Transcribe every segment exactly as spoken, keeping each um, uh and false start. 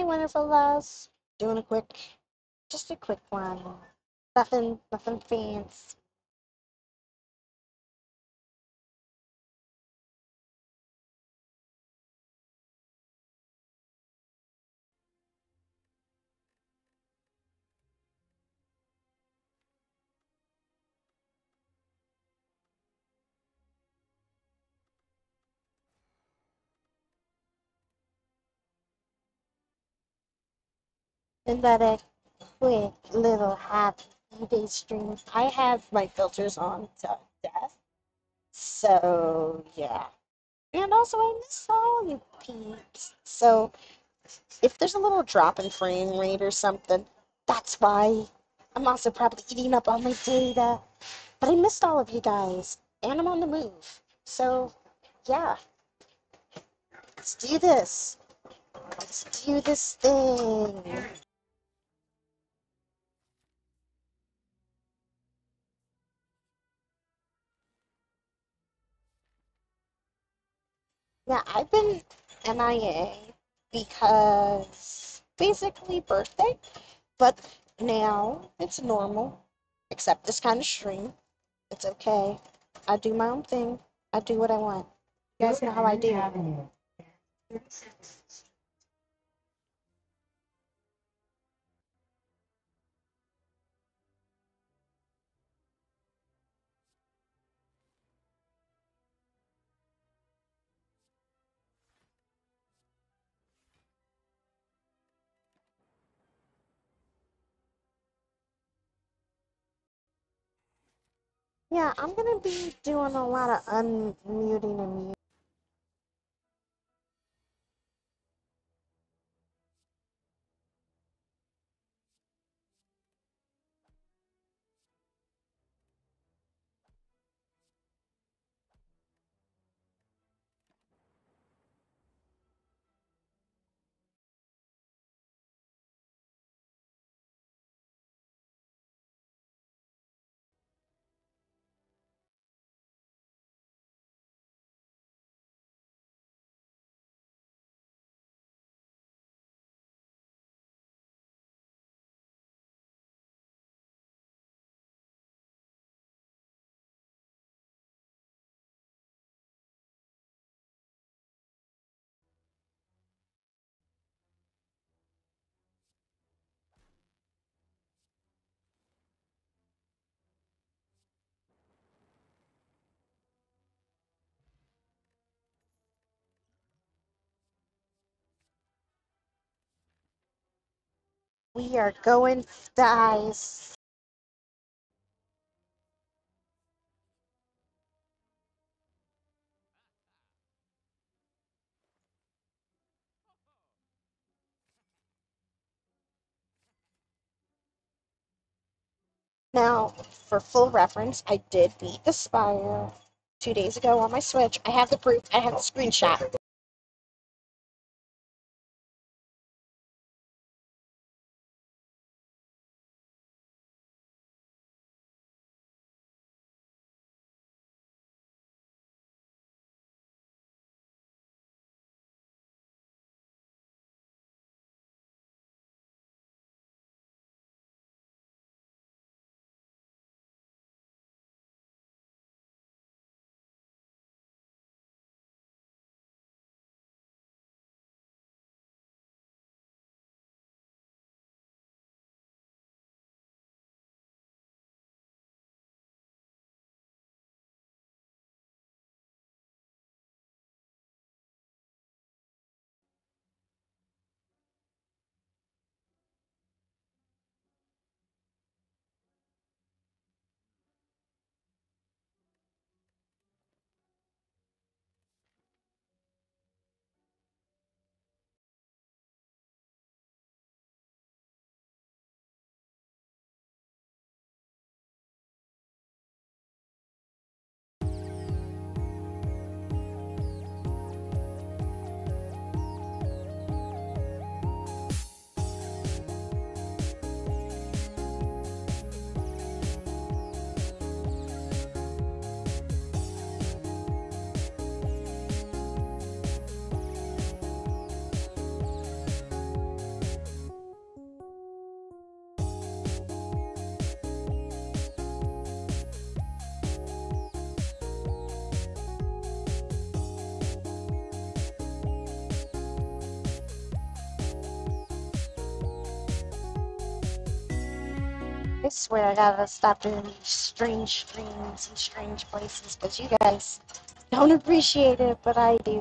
wonderful loves. Doing a quick, just a quick one. Nothing, nothing fancy. And that a quick little happy day stream. I have my filters on to death. So yeah. And also I miss all you peeps. So if there's a little drop in frame rate or something, that's why. I'm also probably eating up all my data. But I missed all of you guys. And I'm on the move. So yeah, let's do this. Let's do this thing. Yeah, I've been M I A because basically birthday, but now it's normal, except this kind of stream. It's okay. I do my own thing. I do what I want. You guys know how I do. Yeah, I'm gonna be doing a lot of unmuting and muting. We are going, guys. Now, for full reference, I did beat the Spire two days ago on my Switch. I have the proof. I have the screenshot. I swear I gotta stop doing these strange streams and strange places because you guys don't appreciate it, but I do.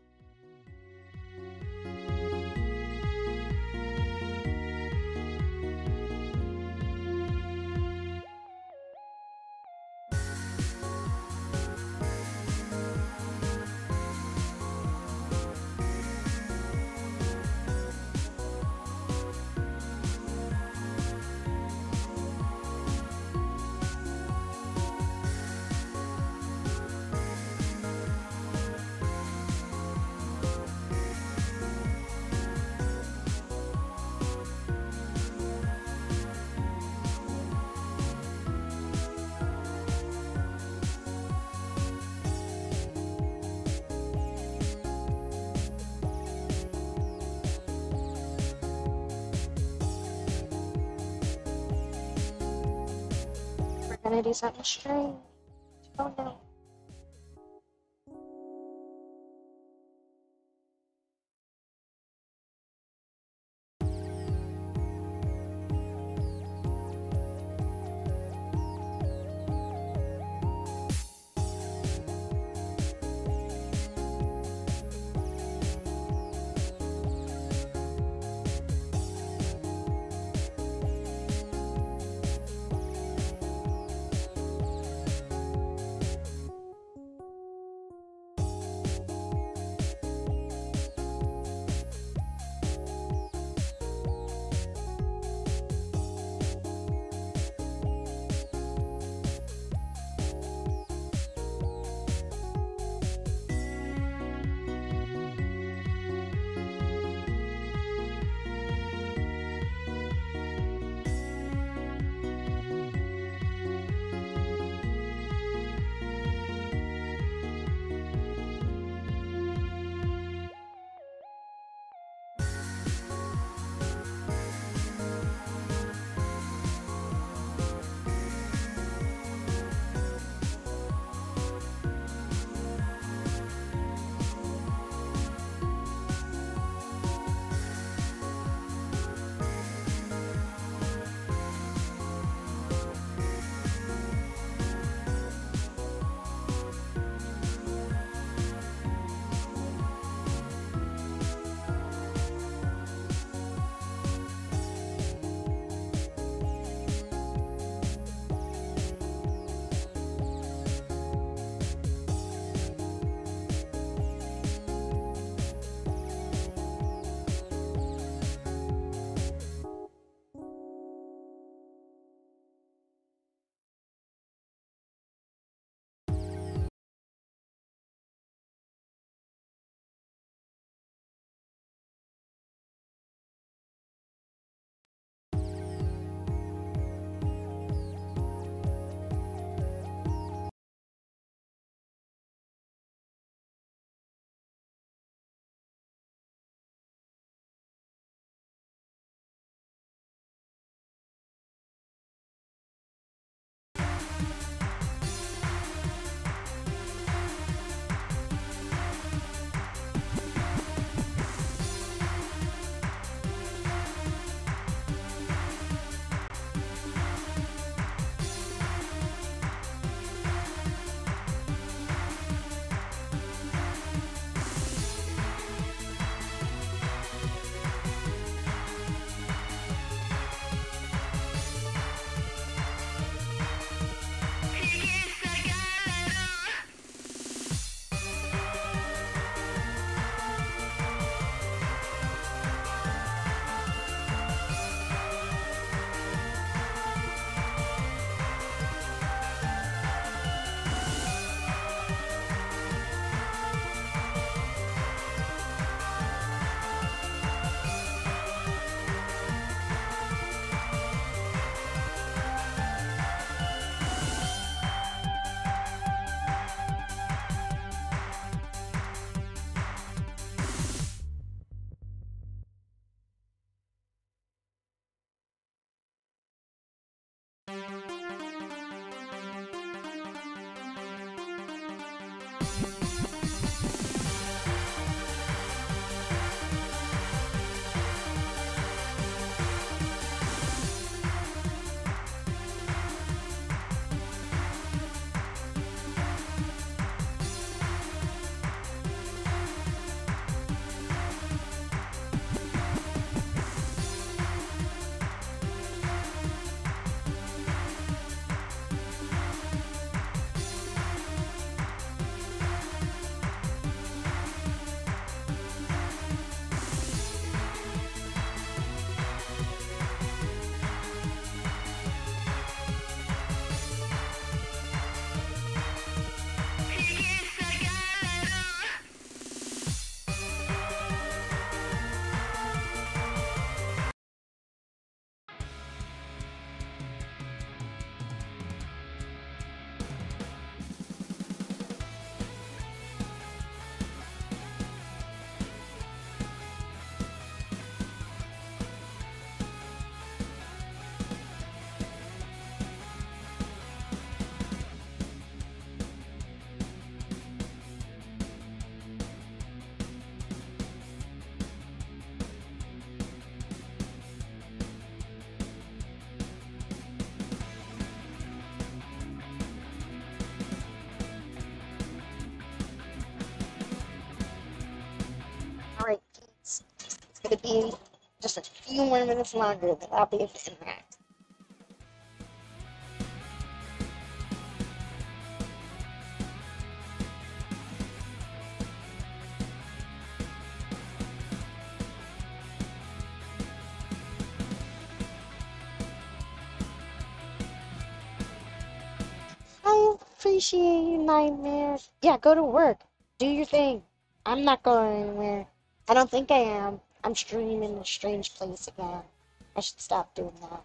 We're gonna do something strange. Oh no. It's gonna be just a few more minutes longer, then I'll be able to interact. I appreciate you, Nightmares. Yeah, go to work. Do your thing. I'm not going anywhere. I don't think I am. I'm streaming in a strange place again. I should stop doing that.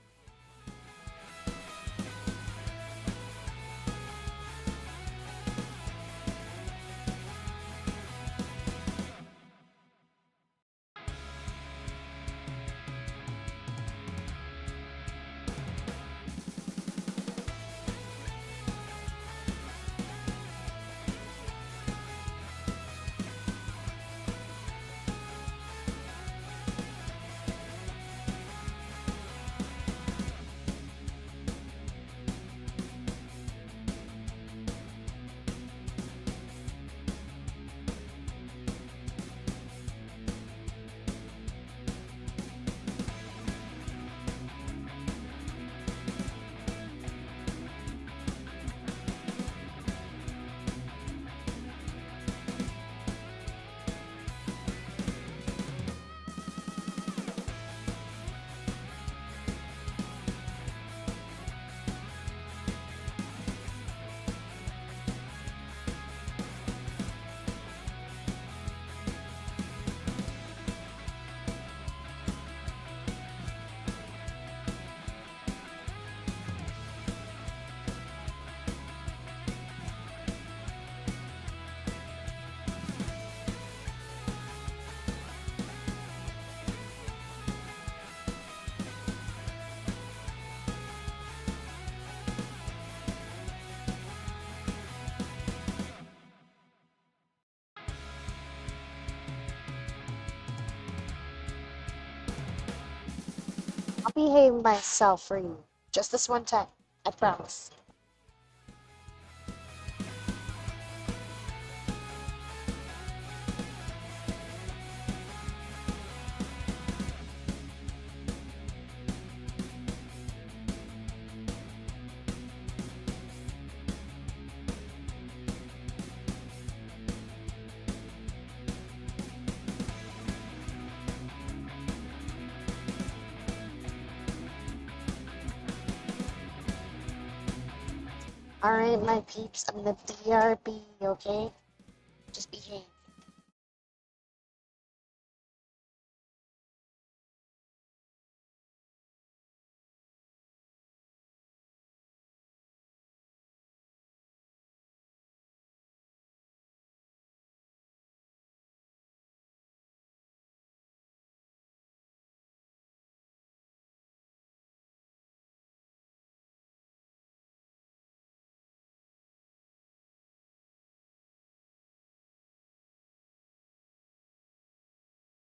I'll behave myself for you. Just this one time. I promise. Alright, my peeps, I'm the D R B, okay? Just behave.